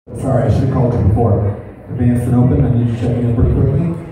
Sorry, I should have called you before. Advanced and open, I need you to check in pretty quickly.